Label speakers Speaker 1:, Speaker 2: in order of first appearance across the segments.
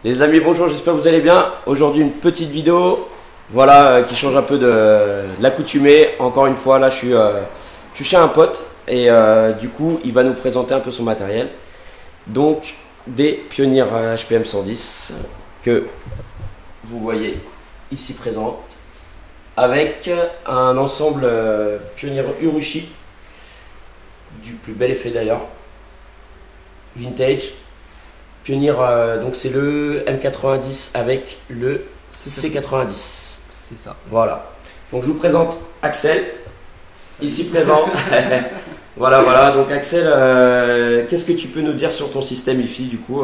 Speaker 1: Les amis, bonjour, j'espère que vous allez bien. Aujourd'hui, une petite vidéo, voilà, qui change un peu de l'accoutumée. Encore une fois, là, je suis chez un pote et du coup, il va nous présenter un peu son matériel. Donc, des Pioneer HPM 110 que vous voyez ici présentes, avec un ensemble Pioneer Urushi, du plus bel effet d'ailleurs, vintage. Pioneer, donc c'est le M90 avec le C90.
Speaker 2: C'est ça.
Speaker 1: Voilà. Donc je vous présente Axel, ici présent. Voilà. Donc Axel, qu'est-ce que tu peux nous dire sur ton système IFI du coup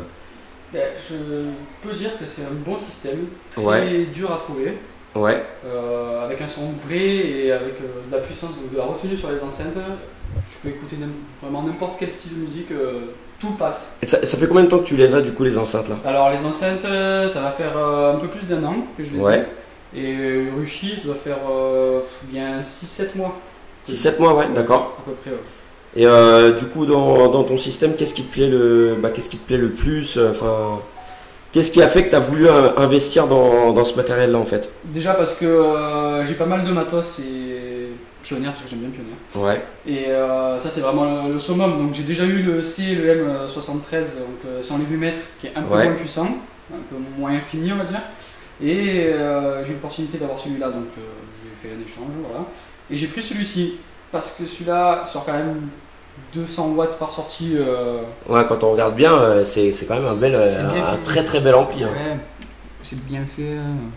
Speaker 2: Je peux dire que c'est un bon système, très dur à trouver.
Speaker 1: Ouais.
Speaker 2: Avec un son vrai et avec de la puissance, de la retenue sur les enceintes. Je peux écouter vraiment n'importe quel style de musique, tout passe.
Speaker 1: Et ça fait combien de temps que tu les as du coup les enceintes là?
Speaker 2: Alors les enceintes, ça va faire un peu plus d'1 an que je les ai. Et Urushi, ça doit faire bien 6-7 mois.
Speaker 1: 6-7 mois, ouais, d'accord.
Speaker 2: À peu près, ouais.
Speaker 1: Et du coup dans ton système, qu'est-ce qui te plaît le plus, qu'est-ce qui a fait que tu as voulu investir dans ce matériel là en fait?
Speaker 2: Déjà parce que j'ai pas mal de matos et Pioneer, parce que j'aime bien Pioneer.
Speaker 1: Ouais.
Speaker 2: Et ça c'est vraiment le summum. Donc j'ai déjà eu le C et le M73, donc sans les vumètres, qui est un peu moins puissant, un peu moins fini on va dire. Et j'ai eu l'opportunité d'avoir celui-là, donc j'ai fait un échange, voilà. Et j'ai pris celui-ci, parce que celui-là sort quand même 200 watts par sortie.
Speaker 1: Ouais, quand on regarde bien, c'est quand même un très bel ampli. Hein.
Speaker 2: Ouais, c'est bien fait.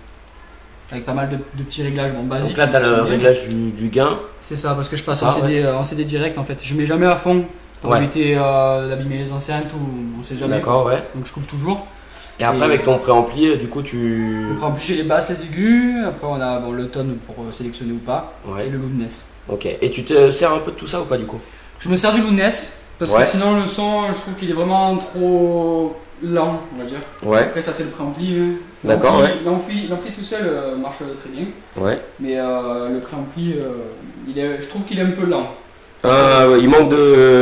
Speaker 2: Avec pas mal de petits réglages basiques.
Speaker 1: Donc là, tu as le réglage du gain. C'est
Speaker 2: ça, parce que je passe en CD direct en fait. Je mets jamais à fond pour éviter d'abîmer les enceintes ou on sait jamais.
Speaker 1: D'accord, ouais.
Speaker 2: Donc je coupe toujours.
Speaker 1: Et après, avec ton préampli, du coup, tu.
Speaker 2: Le préampli, j'ai les basses, les aigus. Après, on a le tone pour sélectionner ou pas. Et le loudness.
Speaker 1: Ok. Et tu te sers un peu de tout ça ou pas du coup?
Speaker 2: Je me sers du loudness. Parce que sinon, le son, je trouve qu'il est vraiment trop lent, on va dire.
Speaker 1: Ouais.
Speaker 2: Après, ça, c'est le préampli.
Speaker 1: D'accord, ouais.
Speaker 2: L'ampli tout seul marche très bien.
Speaker 1: Ouais.
Speaker 2: Mais le préampli, je trouve qu'il est un peu lent.
Speaker 1: Ouais, il manque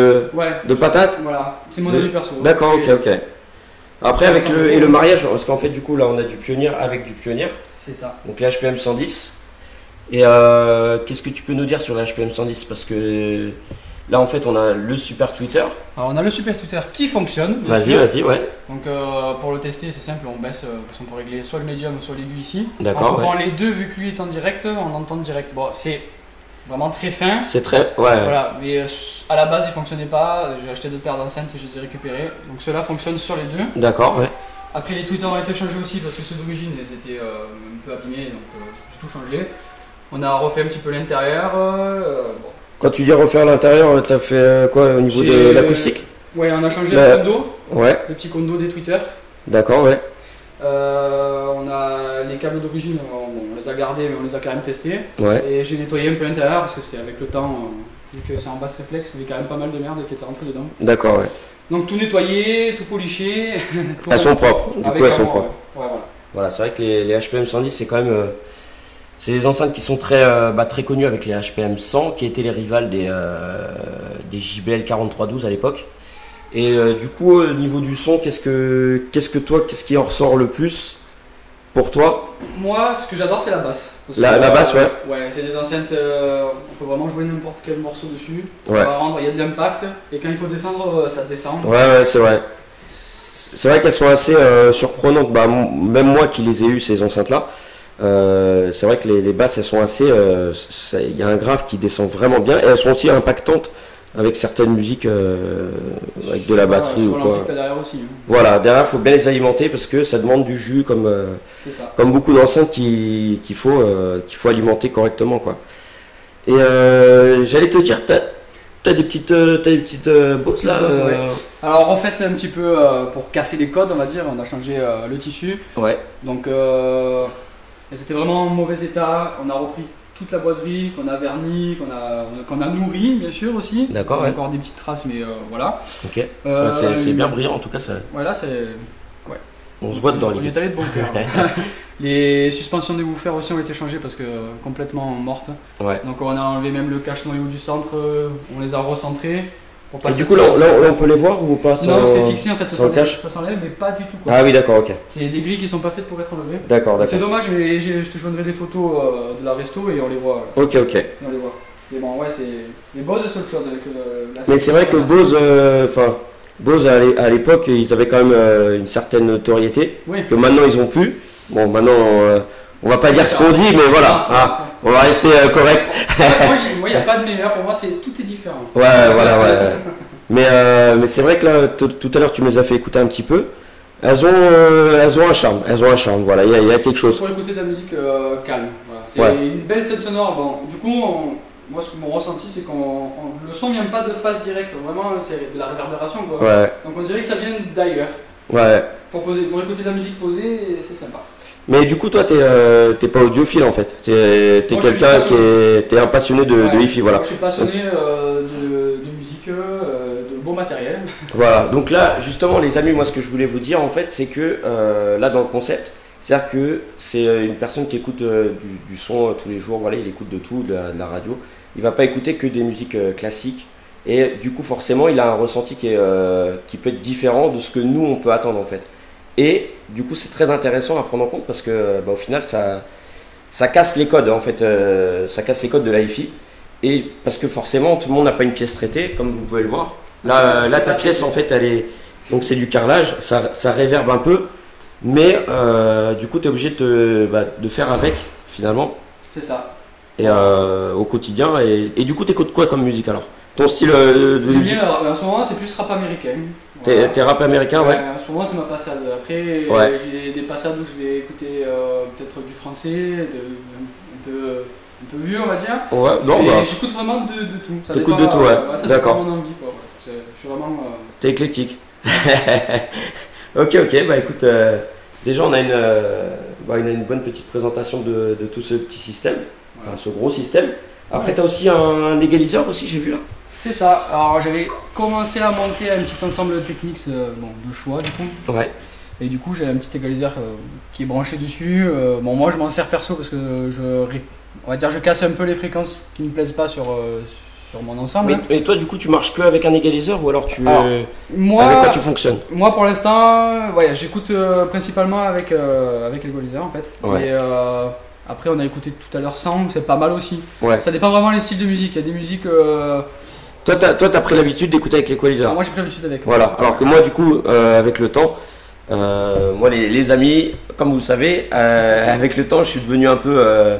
Speaker 1: de patates.
Speaker 2: Voilà, c'est mon avis perso.
Speaker 1: D'accord, ok. Après, avec le mariage, parce qu'en fait, du coup, là, on a du Pioneer avec du Pioneer.
Speaker 2: C'est ça.
Speaker 1: Donc, la HPM 110. Et qu'est-ce que tu peux nous dire sur la HPM 110? Parce que là, en fait, on a le super tweeter.
Speaker 2: Alors, on a le super tweeter qui fonctionne.
Speaker 1: Vas-y, ouais.
Speaker 2: Donc, pour le tester, c'est simple, on baisse, parce qu'on peut régler soit le médium, soit l'aigu ici.
Speaker 1: D'accord.
Speaker 2: On prend les deux, vu que lui est en direct, on entend direct. Bon, c'est vraiment très fin.
Speaker 1: C'est très.
Speaker 2: Voilà, mais à la base, il fonctionnait pas. J'ai acheté d'autres paires d'enceintes et je les ai récupérées. Donc, ceux-là fonctionnent sur les deux.
Speaker 1: D'accord, ouais.
Speaker 2: Après, les tweeters ont été changés aussi parce que ceux d'origine, ils étaient un peu abîmés, donc j'ai tout changé. On a refait un petit peu l'intérieur.
Speaker 1: Quand tu dis refaire l'intérieur, tu as fait quoi au niveau de l'acoustique?
Speaker 2: Ouais, on a changé le condo.
Speaker 1: Ouais.
Speaker 2: Le petit condo des tweeters.
Speaker 1: D'accord, ouais.
Speaker 2: On a les câbles d'origine, on les a gardés, mais on les a quand même testés.
Speaker 1: Ouais.
Speaker 2: Et j'ai nettoyé un peu l'intérieur parce que c'était avec le temps, vu que c'est en basse réflexe, il y avait quand même pas mal de merde qui était rentrée dedans.
Speaker 1: D'accord, ouais.
Speaker 2: Donc tout nettoyé, tout poliché.
Speaker 1: Elles sont propres, du coup elles sont propres.
Speaker 2: Ouais, voilà.
Speaker 1: Voilà, c'est vrai que les HPM 110, c'est quand même. C'est des enceintes qui sont très connues avec les HPM 100, qui étaient les rivales des JBL 4312 à l'époque. Et du coup, au niveau du son, qu'est-ce qui en ressort le plus pour toi?
Speaker 2: Moi, ce que j'adore, c'est la basse.
Speaker 1: La basse, ouais.
Speaker 2: Ouais, c'est des enceintes, on peut vraiment jouer n'importe quel morceau dessus. Ça va rendre, il y a de l'impact. Et quand il faut descendre, ça descend.
Speaker 1: Ouais, c'est vrai. C'est vrai qu'elles sont assez surprenantes. Même moi qui les ai eues, ces enceintes-là, c'est vrai que les basses, elles sont assez. Il y a un grave qui descend vraiment bien. Et elles sont aussi impactantes avec certaines musiques, avec de la batterie ou quoi.
Speaker 2: Derrière aussi, hein.
Speaker 1: Voilà, derrière, il faut bien les alimenter parce que ça demande du jus, comme beaucoup d'enceintes qu'il faut alimenter correctement, quoi. Et j'allais te dire, t'as des petites bosses là.
Speaker 2: Alors en fait, un petit peu pour casser les codes, on va dire, on a changé le tissu.
Speaker 1: Ouais.
Speaker 2: Donc c'était vraiment en mauvais état. On a repris toute la boiserie qu'on a vernie, qu'on a nourrie bien sûr aussi.
Speaker 1: D'accord.
Speaker 2: On a encore des petites traces, mais voilà.
Speaker 1: Ok. C'est bien brillant en tout cas. Ça...
Speaker 2: Voilà, c'est. Ouais.
Speaker 1: On se voit dedans.
Speaker 2: On y est allé de bon cœur. Les suspensions des woofers aussi ont été changées parce que complètement mortes.
Speaker 1: Ouais.
Speaker 2: Donc on a enlevé même le cache-noyau du centre, on les a recentrés. Pour
Speaker 1: Et
Speaker 2: passer
Speaker 1: du coup, là, on peut les voir ou pas
Speaker 2: non, c'est fixé en fait,
Speaker 1: cache
Speaker 2: ça s'enlève, mais pas du tout. Quoi.
Speaker 1: Ah oui, d'accord, ok.
Speaker 2: C'est des grilles qui sont pas faites pour être enlevées.
Speaker 1: D'accord.
Speaker 2: C'est dommage, mais je te joindrai des photos de la resto et on les voit.
Speaker 1: Ok.
Speaker 2: On les voit. Mais bon, ouais, c'est. Les Bose, c'est autre chose avec la.
Speaker 1: Mais c'est vrai que Bose, Bose à l'époque, ils avaient quand même une certaine notoriété,
Speaker 2: oui.
Speaker 1: que maintenant ils ont plus. Bon, maintenant, on va pas dire ce qu'on dit, mais voilà, hein, on va rester correct.
Speaker 2: Moi, il n'y a pas de meilleur, pour moi, tout est différent.
Speaker 1: Ouais, voilà, ouais. Mais c'est vrai que là, tout à l'heure, tu me les as fait écouter un petit peu. Elles ont un charme, voilà, il y a quelque chose.
Speaker 2: Pour écouter de la musique calme, voilà. C'est une belle scène sonore. Bon, du coup, moi, mon ressenti, c'est que le son vient pas de face directe, vraiment, c'est de la réverbération, quoi.
Speaker 1: Ouais.
Speaker 2: Donc on dirait que ça vient d'ailleurs.
Speaker 1: Ouais.
Speaker 2: Pour écouter de la musique posée, c'est sympa.
Speaker 1: Mais du coup, toi, t'es pas audiophile en fait. T'es quelqu'un t'es un passionné de hi-fi, voilà.
Speaker 2: Moi, je suis passionné de musique, de beau matériel.
Speaker 1: Voilà. Donc là, justement, les amis, moi, ce que je voulais vous dire en fait, c'est que là, dans le concept, c'est-à-dire que c'est une personne qui écoute du son tous les jours. Voilà, il écoute de tout, de la radio. Il va pas écouter que des musiques classiques. Et du coup, forcément, il a un ressenti qui peut être différent de ce que nous, on peut attendre en fait. Et du coup, c'est très intéressant à prendre en compte parce que au final, ça casse les codes en fait. Ça casse les codes de la hi-fi. Et parce que forcément, tout le monde n'a pas une pièce traitée, comme vous pouvez le voir. Là, ta pièce, en fait, donc c'est du carrelage, ça réverbe un peu. Mais du coup, tu es obligé de faire avec, finalement.
Speaker 2: C'est ça.
Speaker 1: Et au quotidien. Et du coup, tu écoutes quoi comme musique alors? Ton style de musique?
Speaker 2: En ce moment, c'est plus rap américain.
Speaker 1: Voilà. T'es rap américain, ouais.
Speaker 2: En ce moment, c'est ma passade. Après, j'ai des passades où je vais écouter peut-être du français, un peu vieux, on va dire.
Speaker 1: Ouais, non,
Speaker 2: j'écoute vraiment de tout.
Speaker 1: T'écoutes de tout, ouais. D'accord.
Speaker 2: Ça dépend de mon envie, quoi. Je suis vraiment.
Speaker 1: T'es éclectique. Ok, bah écoute, déjà, on a une bonne petite présentation de tout ce petit système, enfin ce gros système. Après, t'as aussi un égaliseur aussi, j'ai vu là.
Speaker 2: C'est ça. Alors, j'avais commencé à monter un petit ensemble technique de choix, du coup.
Speaker 1: Ouais.
Speaker 2: Et du coup, j'ai un petit égaliseur qui est branché dessus. Bon, moi, je m'en sers perso parce que on va dire, je casse un peu les fréquences qui ne me plaisent pas sur mon ensemble.
Speaker 1: Et toi, du coup, tu marches que avec un égaliseur ou alors avec quoi tu fonctionnes?
Speaker 2: Moi, pour l'instant, j'écoute principalement avec l'égaliseur en fait.
Speaker 1: Ouais.
Speaker 2: Et après, on a écouté tout à l'heure sans, c'est pas mal aussi.
Speaker 1: Ouais.
Speaker 2: Ça dépend vraiment des styles de musique. Il y a des musiques.
Speaker 1: Toi, t'as pris l'habitude d'écouter avec l'équaliseur.
Speaker 2: Moi, j'ai pris l'habitude avec.
Speaker 1: Voilà. Alors que moi, du coup, avec le temps, moi, les amis, comme vous le savez, avec le temps, je suis devenu un peu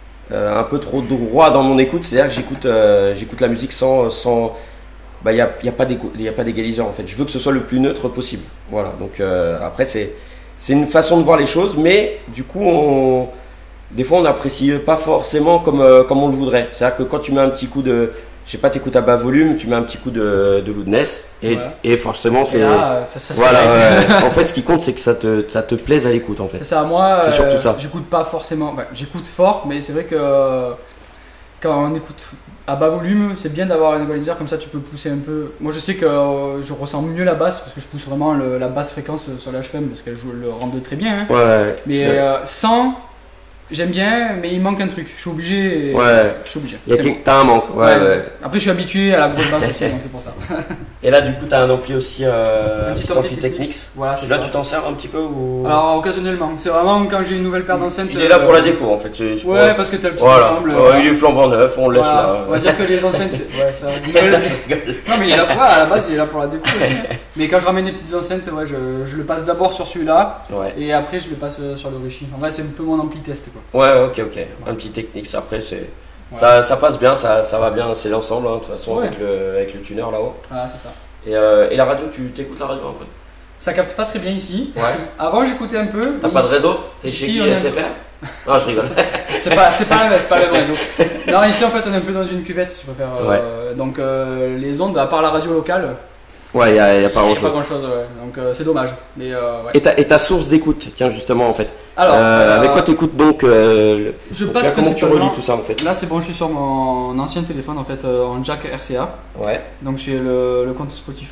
Speaker 1: trop droit dans mon écoute. C'est-à-dire que j'écoute la musique sans. Il n'y a pas d'égaliseur en fait. Je veux que ce soit le plus neutre possible. Voilà. Donc après, c'est une façon de voir les choses, mais du coup, des fois, on n'apprécie pas forcément comme on le voudrait. C'est-à-dire que quand tu mets un petit coup de. Je sais pas, t'écoutes à bas volume, tu mets un petit coup de loudness et forcément c'est. Voilà, en fait, ce qui compte, c'est que ça te plaise à l'écoute en fait.
Speaker 2: C'est ça, moi.
Speaker 1: C'est surtout ça.
Speaker 2: J'écoute pas forcément. J'écoute fort, mais c'est vrai que quand on écoute à bas volume, c'est bien d'avoir un égaliseur comme ça, tu peux pousser un peu. Moi, je sais que je ressens mieux la basse parce que je pousse vraiment la basse fréquence sur la HPM parce qu'elle le rend de très bien. Hein.
Speaker 1: Ouais.
Speaker 2: Mais sans. J'aime bien, mais il manque un truc. Je suis obligé.
Speaker 1: T'as un manque. Ouais.
Speaker 2: Après, je suis habitué à la grosse basse aussi, donc c'est pour ça.
Speaker 1: Et là, du coup, t'as un ampli aussi, un petit ampli Technics.
Speaker 2: Voilà, c'est
Speaker 1: là,
Speaker 2: ça.
Speaker 1: tu t'en sers un petit peu ou...
Speaker 2: Alors, occasionnellement. C'est vraiment quand j'ai une nouvelle paire d'enceintes.
Speaker 1: Il est là pour la déco, en fait.
Speaker 2: Parce que t'as le petit ensemble.
Speaker 1: Il est flambant neuf, on le laisse là.
Speaker 2: On va dire que les enceintes. Ça... non, mais il est là pour, à la base, il est là pour la déco. Mais quand je ramène les petites enceintes, je le passe d'abord sur celui-là. Et après, je le passe sur le Rushi. En vrai, c'est un peu mon ampli test, quoi.
Speaker 1: Ouais, ok. Un petit Technics, après, c'est. Ça passe bien, ça va bien, c'est l'ensemble, de toute façon, avec le tuner là-haut.
Speaker 2: Voilà, c'est ça.
Speaker 1: Et la radio, tu t'écoutes la radio un peu?
Speaker 2: Ça capte pas très bien ici.
Speaker 1: Ouais.
Speaker 2: Avant, j'écoutais un peu.
Speaker 1: T'as pas de réseau? T'es chez qui, SFR? Non, je rigole.
Speaker 2: c'est pas le même réseau. Non, ici, en fait, on est un peu dans une cuvette, si tu préfères. Donc, les ondes, à part la radio locale.
Speaker 1: Ouais, il n'y a pas grand-chose.
Speaker 2: Pas grand-chose, donc c'est dommage. Mais,
Speaker 1: et ta source d'écoute, tiens, justement, en fait.
Speaker 2: Alors,
Speaker 1: avec quoi t'écoutes donc comment tu relis tout ça en fait?
Speaker 2: Là, c'est branché sur mon ancien téléphone en fait, en jack RCA.
Speaker 1: Ouais.
Speaker 2: Donc j'ai le compte Spotify.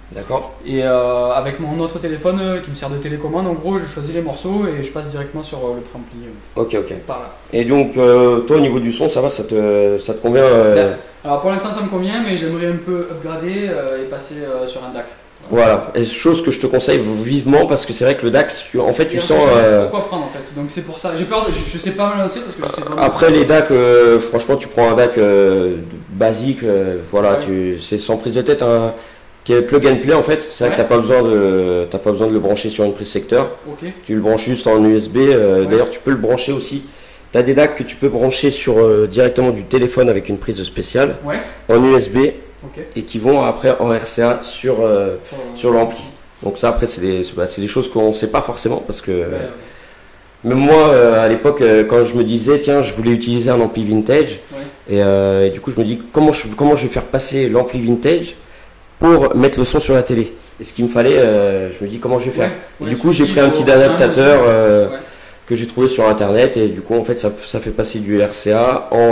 Speaker 1: D'accord.
Speaker 2: Et avec mon autre téléphone qui me sert de télécommande, en gros, je choisis les morceaux et je passe directement sur le préampli.
Speaker 1: Ok.
Speaker 2: Par là.
Speaker 1: Et donc, toi, au niveau du son, ça va, ça te convient
Speaker 2: Alors pour l'instant, ça me convient, mais j'aimerais un peu upgrader et passer sur un DAC.
Speaker 1: Voilà, et chose que je te conseille vivement parce que c'est vrai que le DAC, en fait, tu sens.
Speaker 2: Pourquoi prendre en fait? Donc c'est pour ça. J'ai peur, je sais pas me lancer parce que je sais vraiment.
Speaker 1: Après les DAC, franchement, tu prends un DAC basique, voilà, c'est sans prise de tête, qui est plug and play en fait. C'est vrai que t'as pas besoin de le brancher sur une prise secteur.
Speaker 2: Ok.
Speaker 1: Tu le branches juste en USB. D'ailleurs, tu peux le brancher aussi. Tu as des DAC que tu peux brancher directement du téléphone avec une prise spéciale en USB. Et qui vont après en RCA sur l'ampli. Donc ça après c'est des choses qu'on ne sait pas forcément parce que même moi à l'époque quand je me disais tiens je voulais utiliser un ampli vintage et du coup je me dis comment je vais faire passer l'ampli vintage pour mettre le son sur la télé. Et ce qu'il me fallait je me dis comment je vais faire. Du coup j'ai pris un petit adaptateur que j'ai trouvé sur internet et du coup en fait ça fait passer du RCA en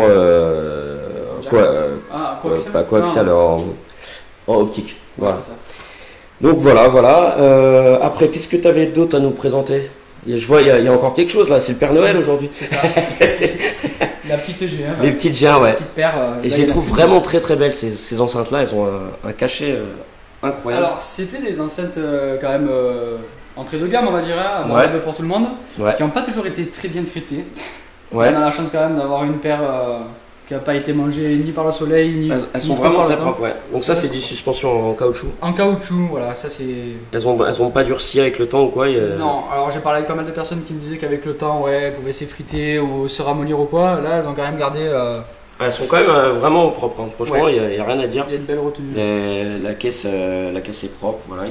Speaker 1: coaxial en optique. Voilà. Donc voilà. Après, qu'est-ce que tu avais d'autre à nous présenter? Je vois, il y a encore quelque chose là, c'est le Père Noël aujourd'hui.
Speaker 2: C'est ça. La petite GR.
Speaker 1: Les petites GR, ouais.
Speaker 2: Petite paire,
Speaker 1: et je les trouve vraiment très très belles ces enceintes là, elles ont un cachet incroyable.
Speaker 2: Alors, c'était des enceintes quand même entrée de gamme, on va dire, pour tout le monde, qui n'ont pas toujours été très bien traitées. On a la chance quand même d'avoir une paire. Qui n'a pas été mangée ni par le soleil, ni.
Speaker 1: Elles sont vraiment très propres, Donc, ça, c'est des suspensions en caoutchouc.
Speaker 2: En caoutchouc, voilà, ça c'est.
Speaker 1: Elles ont pas durci avec le temps ou quoi
Speaker 2: Non, alors j'ai parlé avec pas mal de personnes qui me disaient qu'avec le temps, elles pouvaient s'effriter ou se ramollir ou quoi. Là, elles ont quand même gardé.
Speaker 1: Elles sont quand même vraiment propres, hein. Franchement, il n'y a rien à dire.
Speaker 2: Il y a une belle retenue.
Speaker 1: La caisse est propre, voilà.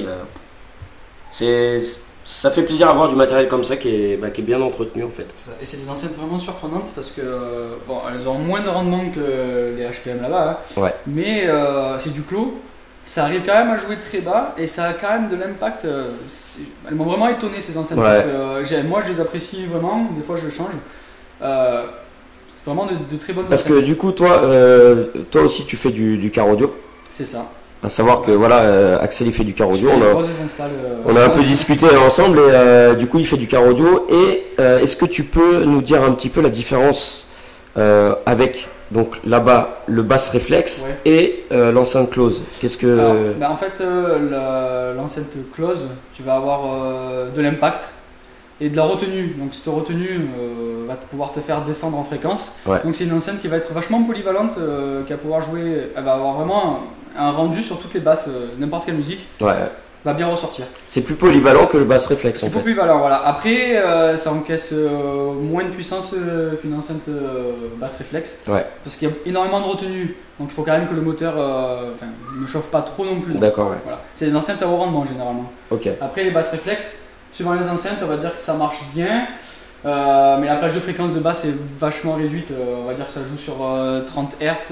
Speaker 1: Ça fait plaisir à voir du matériel comme ça qui est bien entretenu en fait.
Speaker 2: Et c'est des enceintes vraiment surprenantes parce que bon, elles ont moins de rendement que les HPM là-bas, hein, mais c'est du clos. Ça arrive quand même à jouer très bas et ça a quand même de l'impact. Elles m'ont vraiment étonné ces enceintes parce que moi je les apprécie vraiment. Des fois je change. C'est vraiment de très bonnes enceintes.
Speaker 1: Parce que du coup toi aussi tu fais du car audio.
Speaker 2: C'est ça.
Speaker 1: À savoir que voilà, Axel il fait du car audio, on a un peu discuté ensemble et du coup il fait du car audio et est-ce que tu peux nous dire un petit peu la différence avec donc là-bas le bass réflexe et l'enceinte close? Qu'est-ce que...
Speaker 2: Alors, en fait l'enceinte close tu vas avoir de l'impact et de la retenue, donc cette retenue va pouvoir te faire descendre en fréquence, donc c'est une enceinte qui va être vachement polyvalente, qui va pouvoir jouer, elle va avoir vraiment un rendu sur toutes les basses, n'importe quelle musique va bien ressortir. C'est
Speaker 1: plus polyvalent que le bass réflexe en fait.
Speaker 2: C'est plus polyvalent, voilà. Après ça encaisse moins de puissance qu'une enceinte basse réflexe, parce qu'il y a énormément de retenue, donc il faut quand même que le moteur ne chauffe pas trop non plus.
Speaker 1: D'accord.
Speaker 2: Voilà. C'est des enceintes à haut rendement généralement. Après les basses réflexes, suivant les enceintes, on va dire que ça marche bien, mais la plage de fréquence de basse est vachement réduite. On va dire que ça joue sur 30 Hz,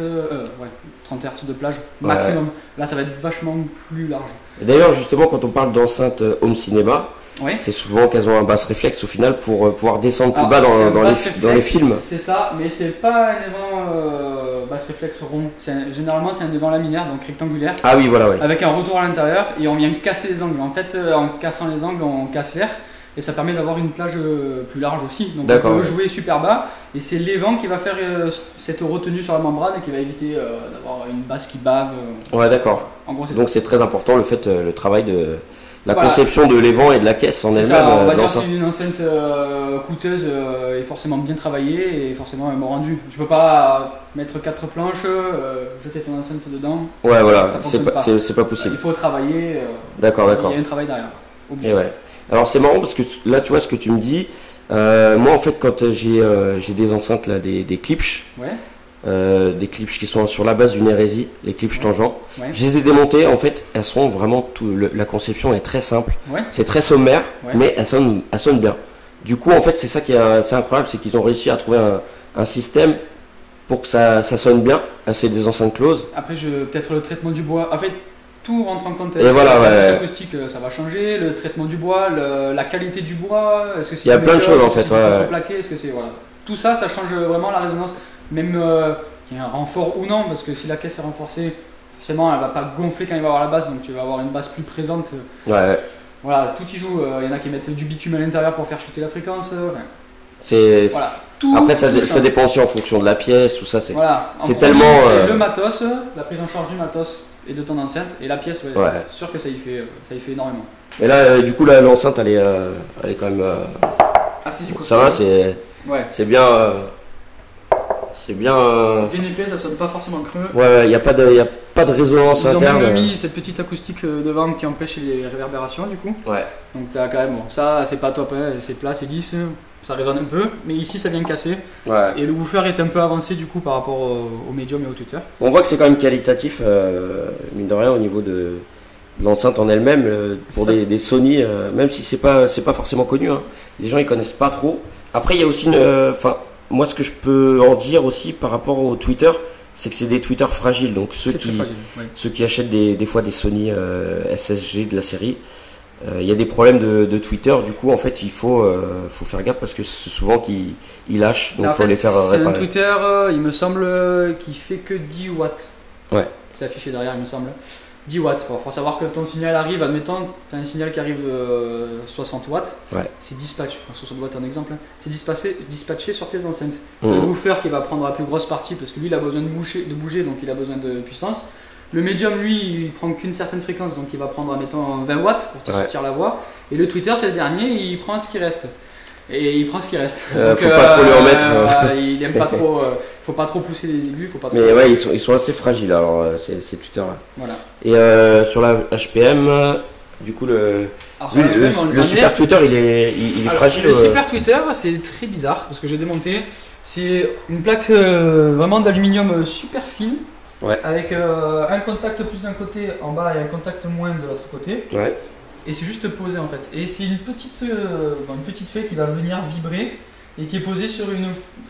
Speaker 2: 30 Hz de plage maximum. Là, ça va être vachement plus large.
Speaker 1: D'ailleurs, justement, quand on parle d'enceinte home cinéma, c'est souvent qu'elles ont un basse réflexe au final pour pouvoir descendre plus bas dans les films.
Speaker 2: C'est ça, mais c'est pas un évent basse réflexe rond. Généralement, c'est un évent laminaire, donc rectangulaire.
Speaker 1: Ah oui, voilà.
Speaker 2: Avec un retour à l'intérieur et on vient casser les angles. En fait, en cassant les angles, on casse l'air. Et ça permet d'avoir une plage plus large aussi. Donc on peut jouer super bas. Et c'est l'évent qui va faire cette retenue sur la membrane et qui va éviter d'avoir une basse qui bave.
Speaker 1: Ouais, d'accord.
Speaker 2: En gros,
Speaker 1: donc c'est très important le travail de la conception de l'évent et de la caisse en elle-même.
Speaker 2: On va dire qu'une enceinte coûteuse est forcément bien travaillée et forcément un bon rendu. Tu peux pas mettre 4 planches, jeter ton enceinte dedans.
Speaker 1: Ouais, voilà, c'est pas possible.
Speaker 2: Il faut travailler.
Speaker 1: D'accord.
Speaker 2: Il y a un travail derrière.
Speaker 1: Et alors c'est marrant parce que là tu vois ce que tu me dis, moi en fait quand j'ai des enceintes là, des Klipsch, des Klipsch qui sont sur la base d'une hérésie, les Klipsch tangents, je les ai démontées, en fait elles sont vraiment, la conception est très simple, c'est très sommaire, mais elles sonnent bien. Du coup en fait c'est ça qui est assez incroyable, c'est qu'ils ont réussi à trouver un système pour que ça sonne bien, c'est des enceintes closes.
Speaker 2: Après peut-être le traitement du bois, en fait tout rentre en compte.
Speaker 1: Et voilà,
Speaker 2: l'acoustique, ça va changer, le traitement du bois, la qualité du bois, est-ce que c'est
Speaker 1: il y a plein de choses en fait.
Speaker 2: Contreplaqué, est-ce que c'est tout ça, ça change vraiment la résonance, même qu'il y ait un renfort ou non, parce que si la caisse est renforcée, Forcément, elle va pas gonfler quand il va avoir la basse, donc tu vas avoir une basse plus présente.
Speaker 1: Ouais.
Speaker 2: Voilà, tout y joue. Il y en a qui mettent du bitume à l'intérieur pour faire chuter la fréquence.
Speaker 1: C'est.
Speaker 2: Voilà.
Speaker 1: Après, ça dépend aussi en fonction de la pièce, tout ça. C'est
Speaker 2: voilà.
Speaker 1: c'est tellement.
Speaker 2: C'est le matos, la prise en charge du matos et de ton enceinte, et la pièce, ouais. C'est sûr que ça y fait énormément.
Speaker 1: Et là, du coup, l'enceinte, elle est quand même.
Speaker 2: Assez du coup.
Speaker 1: Ça va, c'est.
Speaker 2: Ouais.
Speaker 1: C'est bien. C'est bien.
Speaker 2: C'est bien épais, ça sonne pas forcément creux.
Speaker 1: Ouais, il n'y a pas de résonance interne.
Speaker 2: Ils ont même mis cette petite acoustique devant qui empêche les réverbérations du coup.
Speaker 1: Ouais.
Speaker 2: Donc t'as quand même, bon, ça c'est pas top, hein, c'est plat, c'est lisse, ça résonne un peu, mais ici ça vient casser.
Speaker 1: Ouais.
Speaker 2: Et le woofer est un peu avancé du coup par rapport au médium et au tweeter.
Speaker 1: On voit que c'est quand même qualitatif, mine de rien, au niveau de l'enceinte en elle-même, pour des Sony, même si c'est pas forcément connu, hein. Les gens ils connaissent pas trop. Après il y a aussi moi ce que je peux en dire aussi par rapport au Twitter, c'est que c'est des tweeters fragiles, donc ceux qui achètent des fois des Sony SSG de la série, il y a des problèmes de Twitter, du coup en fait il faut faire gaffe parce que c'est souvent qu'ils lâchent, donc il faut les faire réparer.
Speaker 2: C'est un Twitter, il me semble, qui fait que 10 watts.
Speaker 1: Ouais.
Speaker 2: C'est affiché derrière, il me semble. 10 watts. Il faut savoir que ton signal arrive, admettons, tu as un signal qui arrive de 60 watts, c'est dispatch, 60 watts en exemple, c'est dispatché sur tes enceintes. Le woofer qui va prendre la plus grosse partie parce que lui il a besoin de bouger, donc il a besoin de puissance. Le médium lui il prend qu'une certaine fréquence, donc il va prendre admettons 20 watts pour te sortir la voix. Et le tweeter c'est le dernier, il prend ce qui reste. Et il prend ce qui reste. Donc,
Speaker 1: faut pas trop lui en mettre.
Speaker 2: Il aime pas trop. Faut pas trop pousser les aigus. Faut pas trop.
Speaker 1: Mais ouais, ils sont assez fragiles alors ces tweeters là.
Speaker 2: Voilà.
Speaker 1: Et sur la HPM, du coup le super tweeter il est fragile.
Speaker 2: Le super tweeter c'est très bizarre parce que j'ai démonté. C'est une plaque vraiment d'aluminium super fine.
Speaker 1: Ouais.
Speaker 2: Avec un contact plus d'un côté en bas et un contact moins de l'autre côté.
Speaker 1: Ouais.
Speaker 2: Et c'est juste posé en fait. Et c'est une petite fée qui va venir vibrer et qui est posée sur une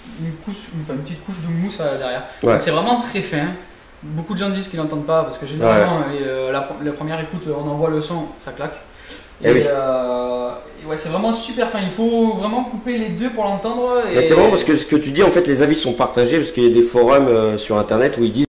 Speaker 2: petite couche de mousse derrière.
Speaker 1: Ouais.
Speaker 2: Donc c'est vraiment très fin. Beaucoup de gens disent qu'ils n'entendent pas parce que généralement la première écoute on envoie le son, ça claque. Et ouais, c'est vraiment super fin. Il faut vraiment couper les deux pour l'entendre.
Speaker 1: C'est vraiment parce que ce que tu dis en fait les avis sont partagés parce qu'il y a des forums sur internet où ils disent